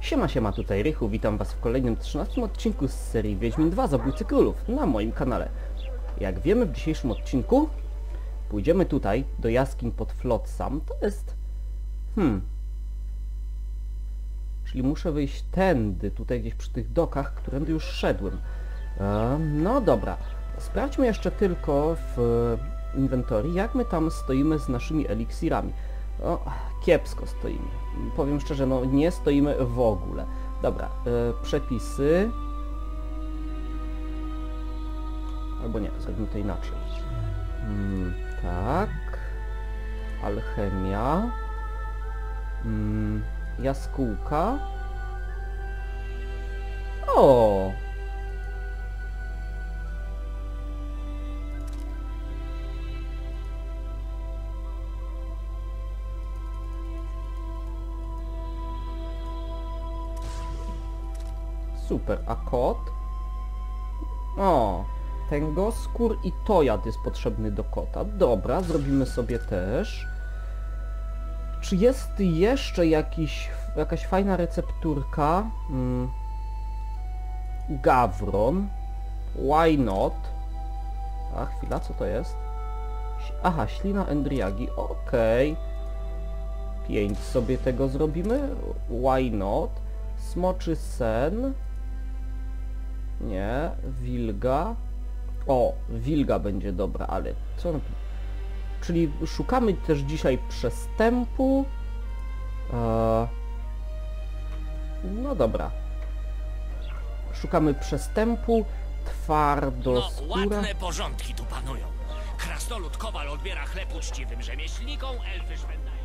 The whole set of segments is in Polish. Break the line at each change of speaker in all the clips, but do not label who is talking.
Siema, tutaj Rychu, witam was w kolejnym 13 odcinku z serii Wiedźmin 2 Zabójcy Królów na moim kanale. Jak wiemy, w dzisiejszym odcinku pójdziemy tutaj do jaskiń pod Flotsam. To jest... Czyli muszę wyjść tędy, tutaj gdzieś przy tych dokach, którędy już szedłem. No dobra, sprawdźmy jeszcze tylko w inwentorii, jak my tam stoimy z naszymi eliksirami. O, kiepsko stoimy. Powiem szczerze, no nie stoimy w ogóle. Dobra, przepisy. Albo nie, zrobimy to inaczej. Tak. Alchemia. Jaskółka. O! Super, a kot? O, tęgoskór i tojad jest potrzebny do kota. Dobra, zrobimy sobie też. Czy jest jeszcze jakaś fajna recepturka? Gawron. Why not? A, chwila, co to jest? Aha, ślina Endriagi, okej. 5 sobie tego zrobimy. Why not? Smoczy sen. Nie, wilga. O, wilga będzie dobra, ale co... Czyli szukamy też dzisiaj przestępu. No dobra. Szukamy przestępu. Twardoskóra.
No, ładne porządki tu panują. Krasnolud Kowal odbiera chleb uczciwym rzemieślnikom, elfy szwędają.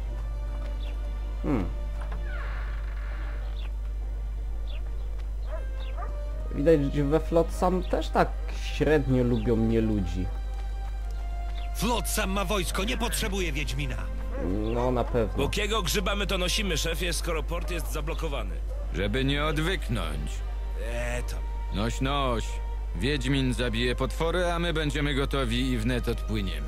Widać, że we Flotsam też tak średnio lubią mnie ludzi.
Flotsam ma wojsko, nie potrzebuje Wiedźmina.
No na pewno.
Jakiego grzyba my to nosimy, szefie, skoro port jest zablokowany?
Żeby nie odwyknąć.
To...
Noś. Wiedźmin zabije potwory, a my będziemy gotowi i wnet odpłyniemy.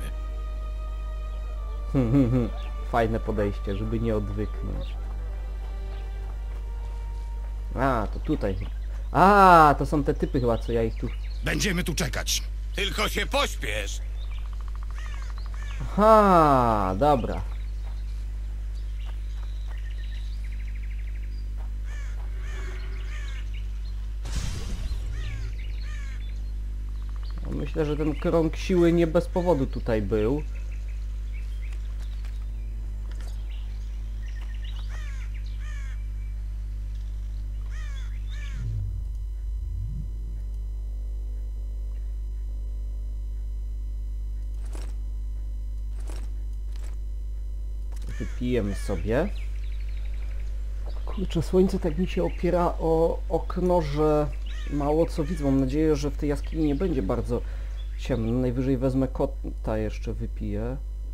Fajne podejście, żeby nie odwyknąć. A, to tutaj. A, to są te typy chyba, co ja ich tu...
Będziemy tu czekać.
Tylko się pośpiesz!
Aha, dobra. No, myślę, że ten krąg siły nie bez powodu tutaj był. Wypijemy sobie. Kurczę, słońce tak mi się opiera o okno, że mało co widzę. Mam nadzieję, że w tej jaskini nie będzie bardzo ciemno. Najwyżej wezmę kota, jeszcze wypiję.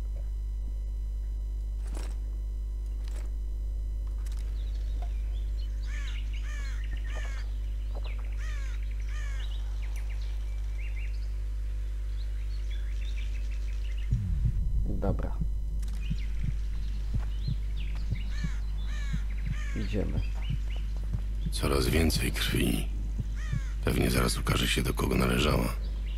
Dobra. Idziemy.
Coraz więcej krwi. Pewnie zaraz ukaże się, do kogo należała.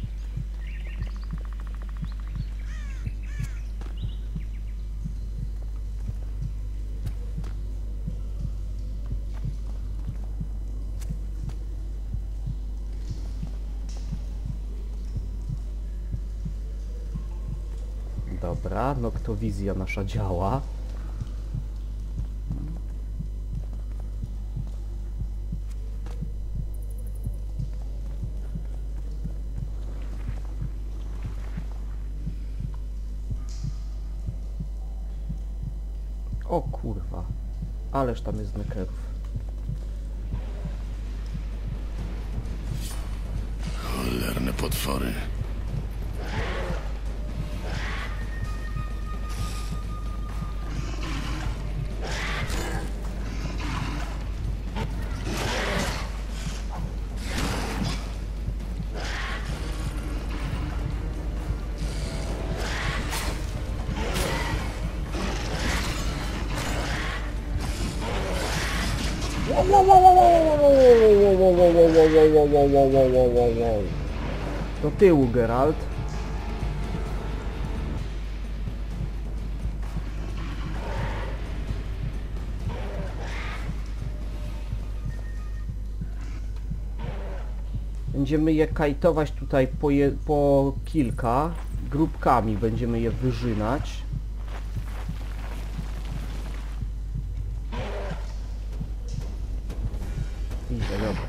Dobra, noktowizja nasza działa. O kurwa, ależ tam jest nekerów.
Cholerne potwory.
Do tyłu, Geralt. Będziemy je kajtować tutaj po kilka. Grupkami będziemy je wyżynać. Idzie, dobra.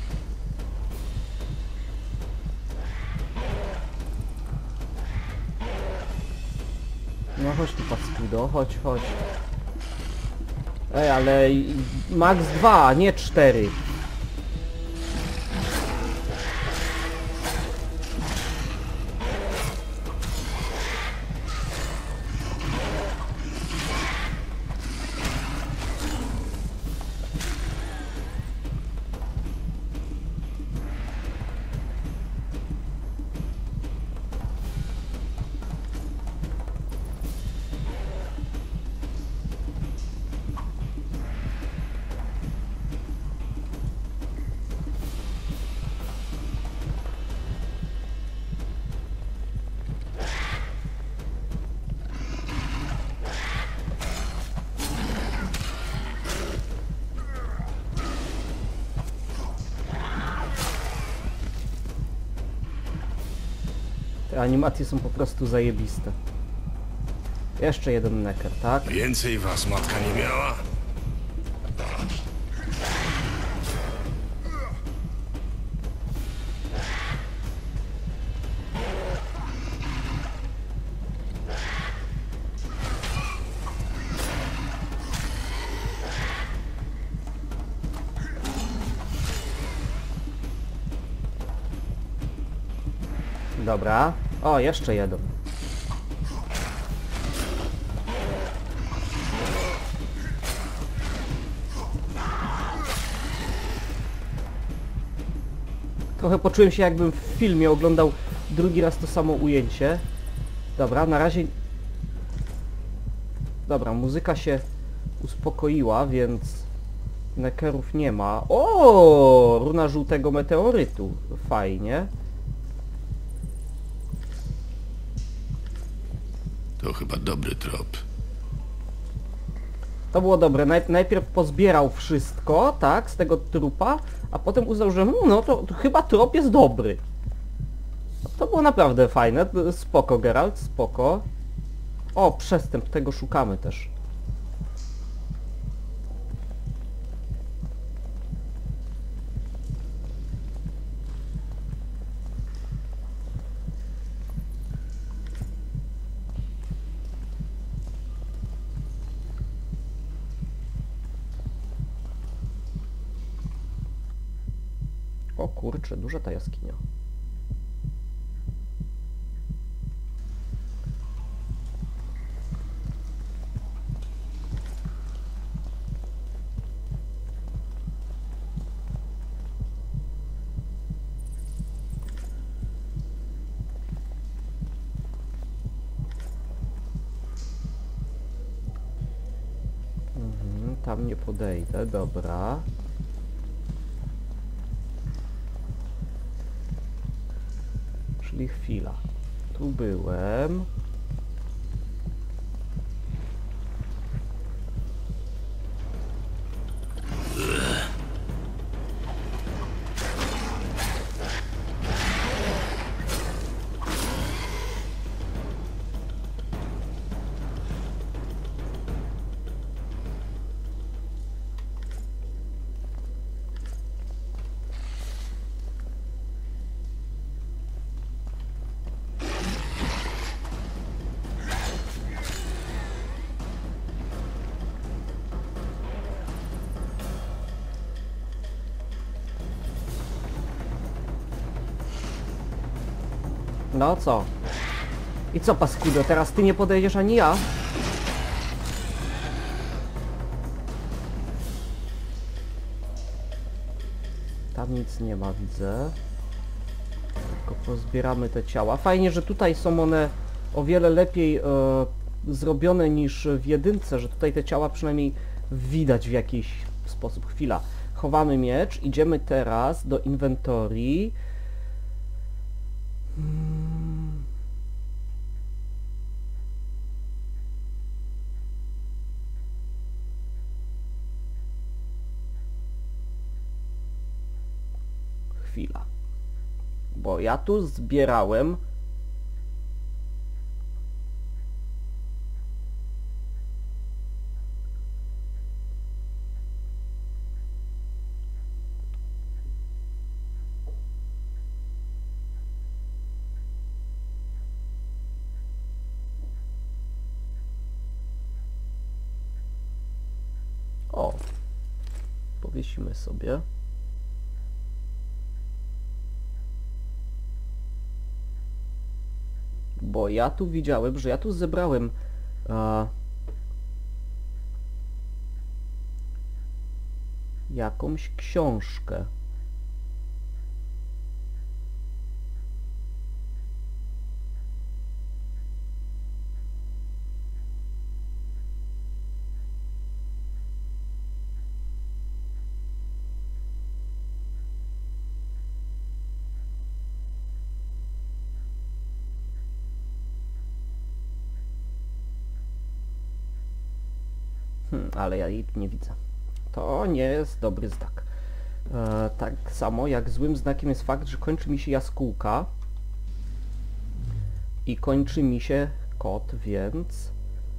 No chodź tu, paskudo, chodź, chodź. Ej, ale max 2, nie 4. Te animacje są po prostu zajebiste. Jeszcze jeden necker, tak?
Więcej was matka nie miała?
Dobra. O, jeszcze jeden. Trochę poczułem się, jakbym w filmie oglądał drugi raz to samo ujęcie. Dobra, na razie... Dobra, muzyka się uspokoiła, więc neckerów nie ma. O, runa żółtego meteorytu. Fajnie.
To chyba dobry trop.
To było dobre. Najpierw pozbierał wszystko, tak, z tego trupa, a potem uznał, że no to chyba trop jest dobry. To było naprawdę fajne. Spoko, Geralt, spoko. O, przestęp, tego szukamy też. O kurczę, duża ta jaskinia. Tam nie podejdę, dobra. Czyli chwila. Tu byłem. No co? I co, paskudo, teraz ty nie podejdziesz ani ja? Tam nic nie ma, widzę. Tylko pozbieramy te ciała. Fajnie, że tutaj są one o wiele lepiej zrobione niż w jedynce, że tutaj te ciała przynajmniej widać w jakiejś sposób. Chwila. Chowamy miecz, idziemy teraz do inwentorii. Chwila. Bo ja tu zbierałem o, powiesimy sobie. Bo ja tu widziałem, że ja tu zebrałem jakąś książkę. Ale ja jej tu nie widzę. To nie jest dobry znak. Tak samo jak złym znakiem jest fakt, że kończy mi się jaskółka i kończy mi się kot, więc...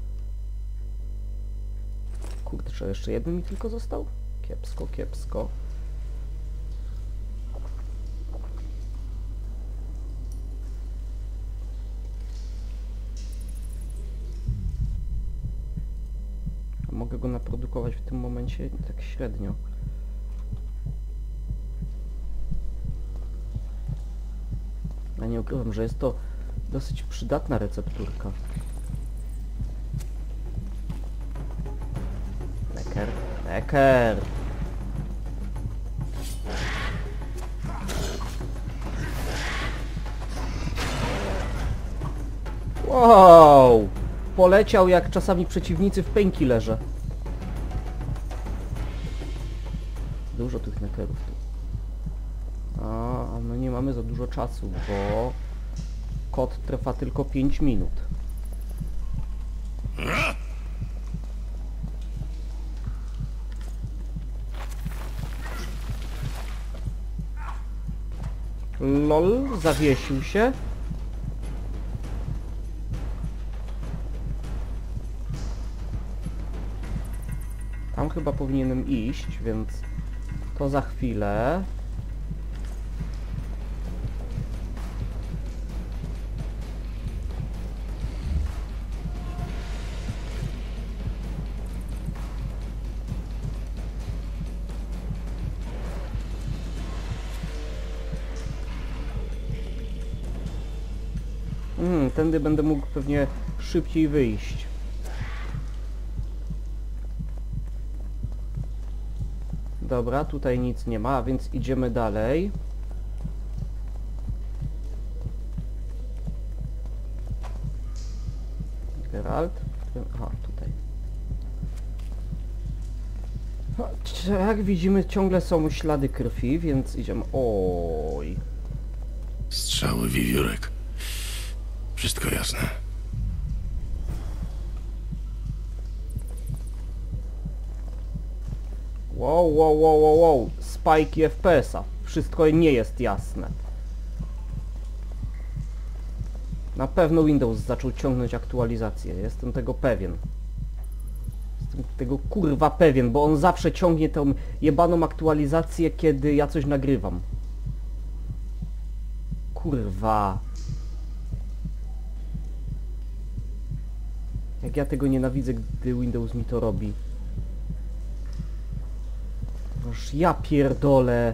Kurczę, jeszcze jeden mi tylko został? Kiepsko, kiepsko. Mogę go naprodukować w tym momencie tak średnio. Ja nie ukrywam, że jest to dosyć przydatna recepturka. Necker, Necker! Wow! Poleciał jak czasami przeciwnicy w painkillerze. Dużo tych neckerów tu. A my nie mamy za dużo czasu, bo kod trwa tylko 5 minut. LOL, zawiesił się. Tam chyba powinienem iść, więc to za chwilę. Tędy będę mógł pewnie szybciej wyjść. Dobra, tutaj nic nie ma, więc idziemy dalej. Geralt? Aha, tutaj. Jak widzimy, ciągle są ślady krwi, więc idziemy... Oj.
Strzały, wiewiórek. Wszystko jasne.
Wow. Spajki FPS-a. Wszystko nie jest jasne. Na pewno Windows zaczął ciągnąć aktualizację. Jestem tego pewien. Jestem tego kurwa pewien, bo on zawsze ciągnie tą jebaną aktualizację, kiedy ja coś nagrywam. Kurwa. Jak ja tego nienawidzę, gdy Windows mi to robi. Noż ja pierdolę.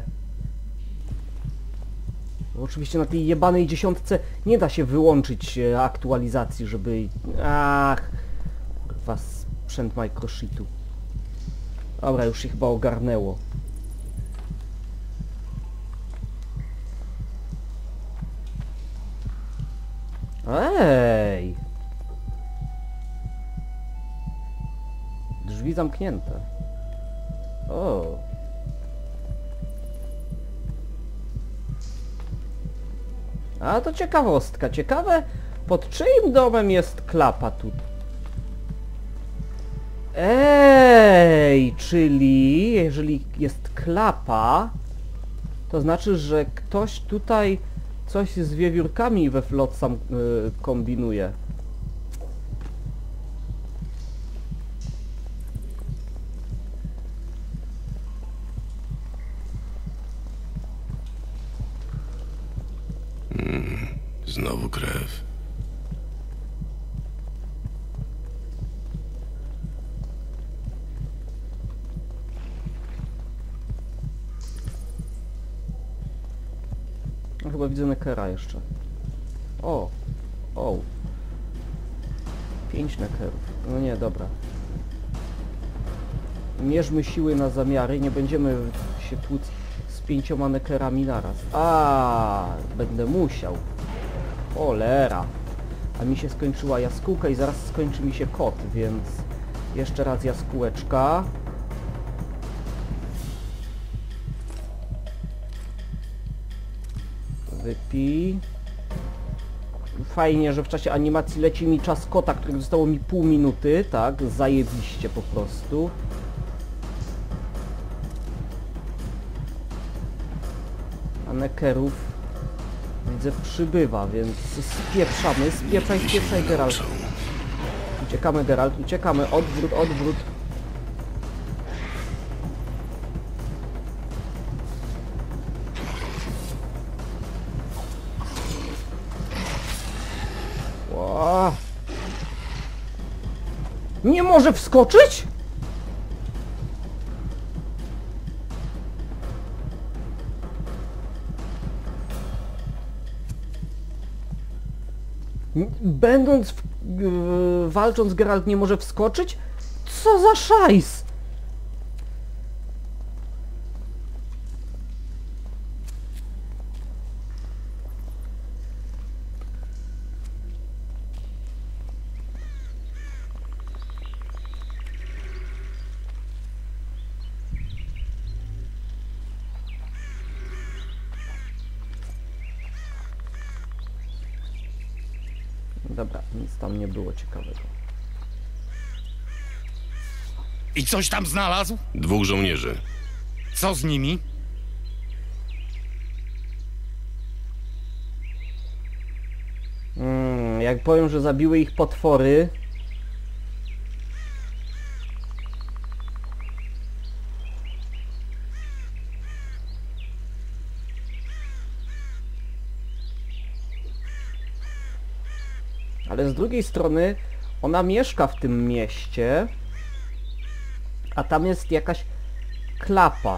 Bo oczywiście na tej jebanej 10 nie da się wyłączyć aktualizacji, żeby... Ach, kurwa, sprzęt microshitu. Dobra, już się chyba ogarnęło. Ej! Drzwi zamknięte. O. A to ciekawostka. Ciekawe, pod czyim domem jest klapa tu? Ej, czyli jeżeli jest klapa, to znaczy, że ktoś tutaj coś z wiewiórkami we Flotsam kombinuje.
Znowu krew.
No, chyba widzę Neckera jeszcze. O! O! 5 Neckerów. No nie, dobra. Mierzmy siły na zamiary, nie będziemy się tłuc z 5 Neckerami naraz. A, będę musiał. Cholera. A mi się skończyła jaskółka i zaraz skończy mi się kot, więc jeszcze raz jaskółeczka. Wypij. Fajnie, że w czasie animacji leci mi czas kota, który zostało mi pół minuty, tak? Zajebiście po prostu. A Neckerów widzę przybywa, więc spieprzamy. Spieprzaj Geralt. Uciekamy Geralt, uciekamy. Odwrót, odwrót. Ła. Nie może wskoczyć? Będąc walcząc, Geralt nie może wskoczyć? Co za szajs! Dobra, nic tam nie było ciekawego.
I coś tam znalazł?
2 żołnierzy.
Co z nimi?
Jak powiem, że zabiły ich potwory... Ale z drugiej strony ona mieszka w tym mieście, a tam jest jakaś klapa.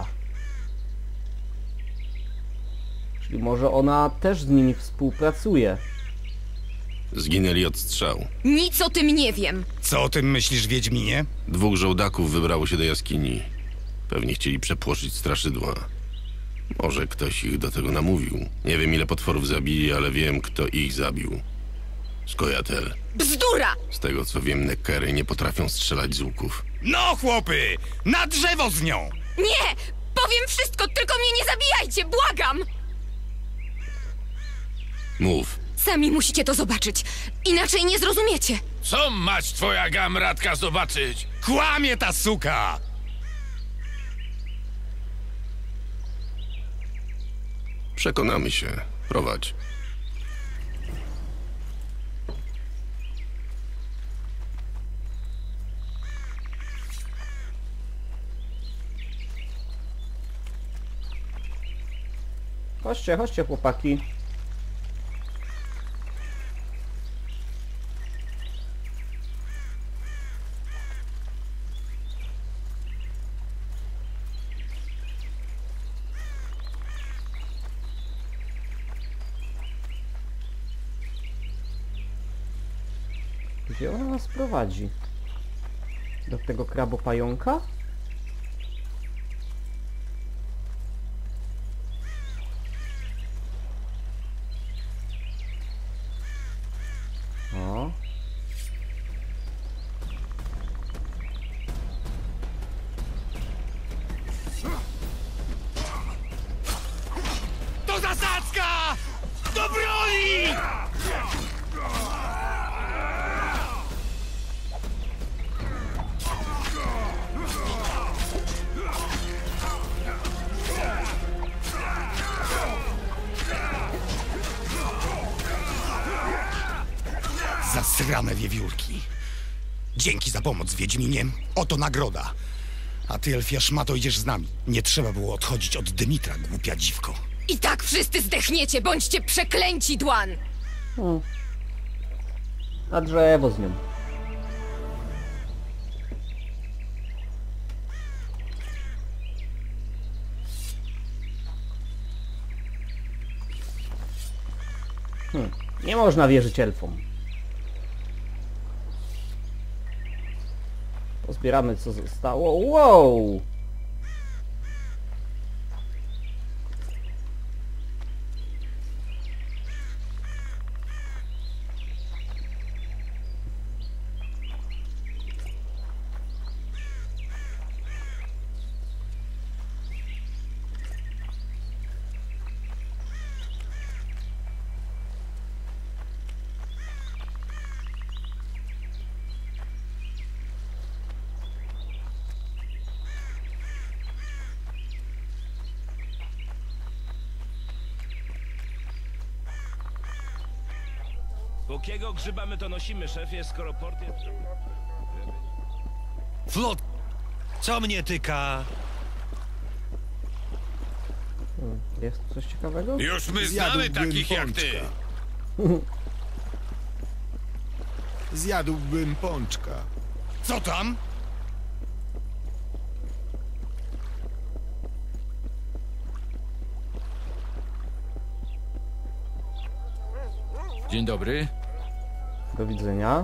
Czyli może ona też z nimi współpracuje.
Zginęli od strzału.
Nic o tym nie wiem.
Co o tym myślisz, Wiedźminie?
2 żołdaków wybrało się do jaskini. Pewnie chcieli przepłoszyć straszydła. Może ktoś ich do tego namówił. Nie wiem, ile potworów zabili, ale wiem, kto ich zabił. Skojatel.
Bzdura!
Z tego co wiem, Neckery nie potrafią strzelać z łuków.
No, chłopy! Na drzewo z nią!
Nie! Powiem wszystko, tylko mnie nie zabijajcie, błagam!
Mów.
Sami musicie to zobaczyć. Inaczej nie zrozumiecie.
Co mać twoja gamratka zobaczyć?
Kłamie ta suka!
Przekonamy się. Prowadź.
Chodźcie, chodźcie chłopaki. Gdzie ona nas prowadzi? Do tego krabopająka? O.
Zasrane wiewiórki. Dzięki za pomoc, Wiedźminie. Oto nagroda. A ty, elfia szmato, idziesz z nami. Nie trzeba było odchodzić od Dymitra, głupia dziwko.
I tak wszyscy zdechniecie, bądźcie przeklęci, Dwan!
Na drzewo z nią. Nie można wierzyć elfom. Pozbieramy co zostało. Wow!
Jakiego grzyba my to nosimy, szefie, skoro port jest...
Flot! Co mnie tyka?
Jest coś ciekawego?
Już my znamy takich jak ty.
Zjadłbym pączka.
Co tam?
Dzień dobry.
Do widzenia.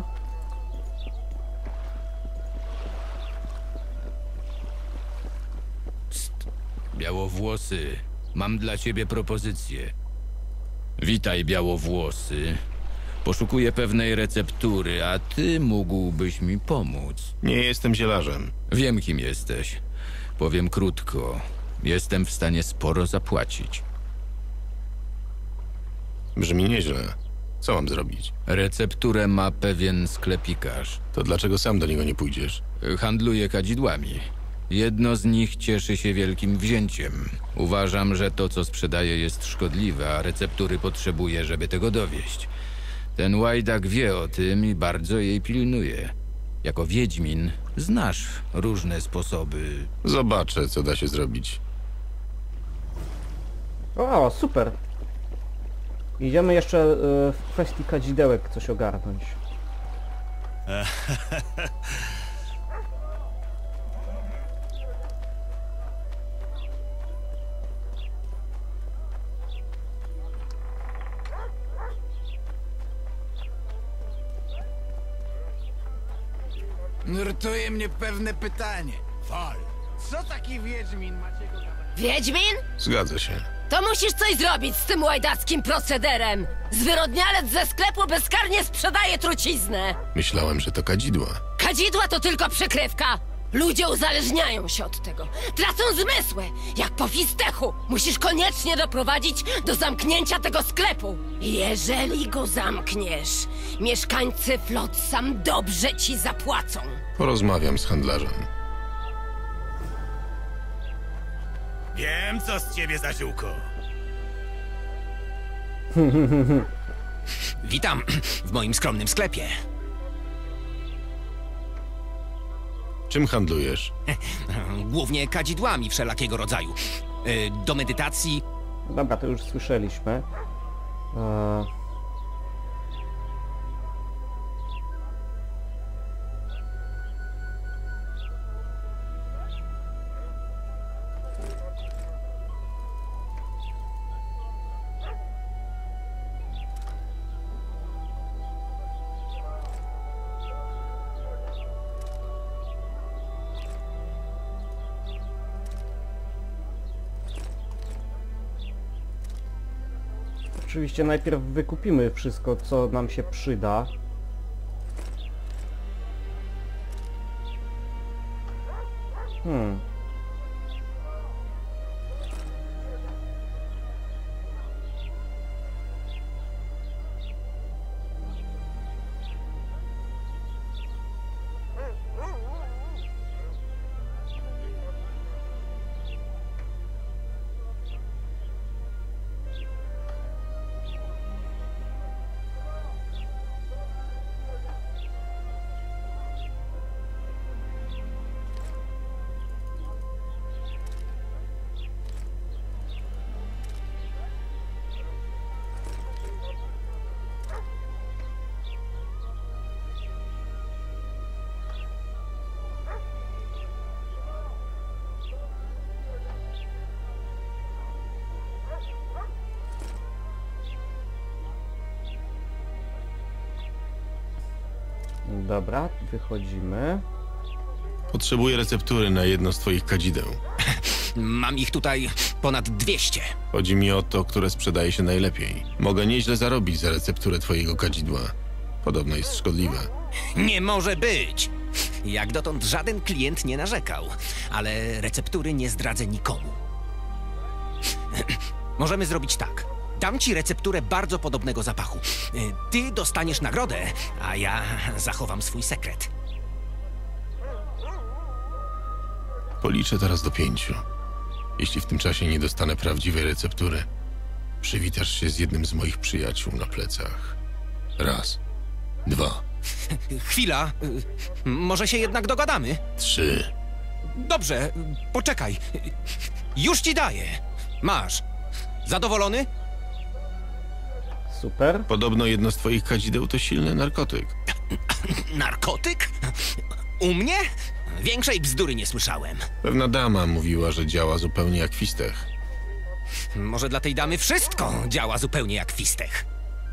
Białowłosy, mam dla ciebie propozycję. Witaj, białowłosy. Poszukuję pewnej receptury, a ty mógłbyś mi pomóc.
Nie jestem zielarzem.
Wiem, kim jesteś. Powiem krótko. Jestem w stanie sporo zapłacić.
Brzmi nieźle. Co mam zrobić?
Recepturę ma pewien sklepikarz.
To dlaczego sam do niego nie pójdziesz?
Handluje kadzidłami. Jedno z nich cieszy się wielkim wzięciem. Uważam, że to, co sprzedaje, jest szkodliwe, a receptury potrzebuje, żeby tego dowieść. Ten łajdak wie o tym i bardzo jej pilnuje. Jako wiedźmin znasz różne sposoby.
Zobaczę, co da się zrobić.
O, super. Idziemy jeszcze w kwestii kadzidełek coś ogarnąć.
Nurtuje mnie pewne pytanie. Fal, co taki wiedźmin Maciego Gawronowskiego?
Wiedźmin?
Zgadza się.
To musisz coś zrobić z tym łajdackim procederem! Zwyrodnialec ze sklepu bezkarnie sprzedaje truciznę!
Myślałem, że to kadzidła.
Kadzidła to tylko przykrywka! Ludzie uzależniają się od tego. Tracą zmysły, jak po fistechu. Musisz koniecznie doprowadzić do zamknięcia tego sklepu. Jeżeli go zamkniesz, mieszkańcy Flotsam dobrze ci zapłacą.
Porozmawiam z handlarzem.
Wiem, co z ciebie za ziółko.
Witam w moim skromnym sklepie.
Czym handlujesz?
Głównie kadzidłami wszelakiego rodzaju. Do medytacji.
Dobra, to już słyszeliśmy. Oczywiście najpierw wykupimy wszystko, co nam się przyda. Dobra, wychodzimy.
Potrzebuję receptury na jedno z twoich kadzideł.
Mam ich tutaj ponad 200.
Chodzi mi o to, które sprzedaje się najlepiej. Mogę nieźle zarobić za recepturę twojego kadzidła. Podobno jest szkodliwe.
Nie może być! Jak dotąd żaden klient nie narzekał, ale receptury nie zdradzę nikomu. Możemy zrobić tak. Dam ci recepturę bardzo podobnego zapachu. Ty dostaniesz nagrodę, a ja zachowam swój sekret.
Policzę teraz do 5. Jeśli w tym czasie nie dostanę prawdziwej receptury, przywitasz się z jednym z moich przyjaciół na plecach. 1, 2,
Chwila. Może się jednak dogadamy?
3.
Dobrze, poczekaj. Już ci daję. Masz. Zadowolony?
Super.
Podobno jedno z twoich kadzideł to silny narkotyk.
Narkotyk? U mnie? Większej bzdury nie słyszałem.
Pewna dama mówiła, że działa zupełnie jak fistech.
Może dla tej damy wszystko działa zupełnie jak fistech.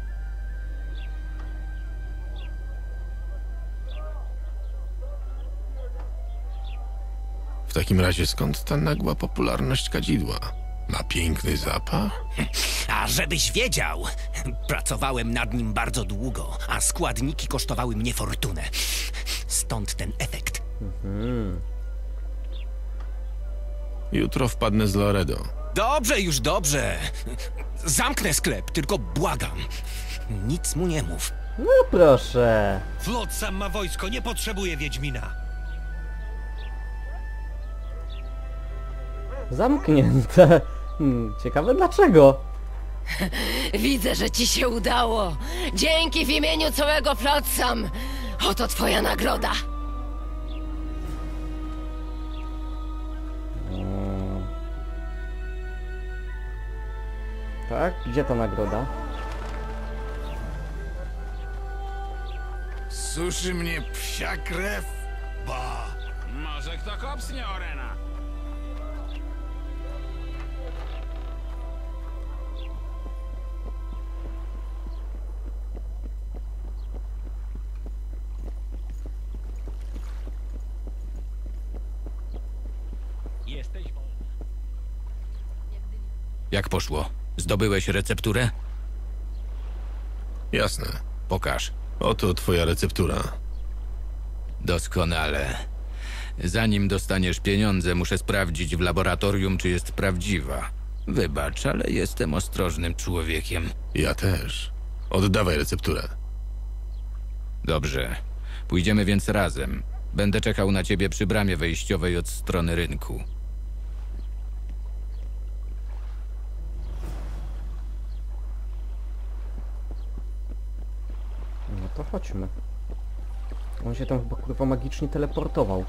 W takim razie skąd ta nagła popularność kadzidła? Ma piękny zapach?
A żebyś wiedział, pracowałem nad nim bardzo długo, a składniki kosztowały mnie fortunę. Stąd ten efekt.
Jutro wpadnę z Loredo.
Dobrze, już dobrze. Zamknę sklep, tylko błagam. Nic mu nie mów.
No proszę.
Flot sam ma wojsko, nie potrzebuje Wiedźmina.
Zamknięte. Ciekawe dlaczego.
Widzę, że ci się udało. Dzięki w imieniu całego Flotsam. Oto twoja nagroda.
Tak? Gdzie ta nagroda?
Suszy mnie psia krew. Ba.
Może kto kopsnie Orena?
Jak poszło? Zdobyłeś recepturę?
Jasne.
Pokaż.
Oto twoja receptura.
Doskonale. Zanim dostaniesz pieniądze, muszę sprawdzić w laboratorium, czy jest prawdziwa. Wybacz, ale jestem ostrożnym człowiekiem.
Ja też. Oddawaj recepturę.
Dobrze. Pójdziemy więc razem. Będę czekał na ciebie przy bramie wejściowej od strony rynku.
No to chodźmy. On się tam chyba kurwa magicznie teleportował.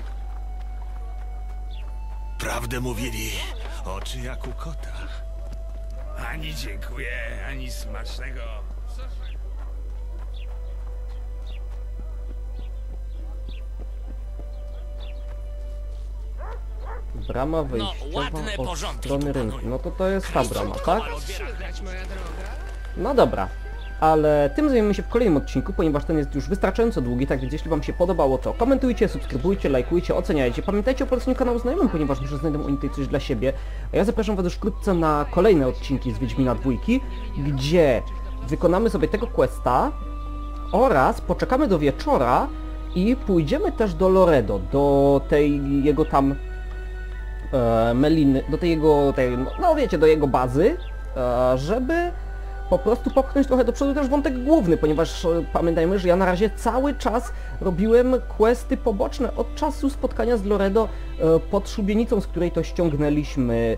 Prawdę mówili. Oczy jak u kota. Ani dziękuję, ani smacznego.
Brama wejściowa
ładne
od
porządki
strony
tu
rynku.
panują.
No to jest ta brama, tak?
Odbiera
No dobra. Ale tym zajmiemy się w kolejnym odcinku, ponieważ ten jest już wystarczająco długi, tak więc jeśli wam się podobało, to komentujcie, subskrybujcie, lajkujcie, oceniajcie. Pamiętajcie o poleceniu kanału znajomym, ponieważ może znajdą oni tutaj coś dla siebie. A ja zapraszam was już wkrótce na kolejne odcinki z Wiedźmina 2, gdzie wykonamy sobie tego questa oraz poczekamy do wieczora i pójdziemy też do Loredo, do tej jego tam Meliny, do tej jego, no wiecie, do jego bazy, żeby po prostu popchnąć trochę do przodu też wątek główny, ponieważ pamiętajmy, że ja na razie cały czas robiłem questy poboczne od czasu spotkania z Loredo pod szubienicą, z której to ściągnęliśmy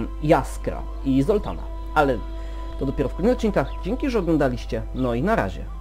Jaskra i Zoltana. Ale to dopiero w kolejnych odcinkach. Dzięki, że oglądaliście. No i na razie.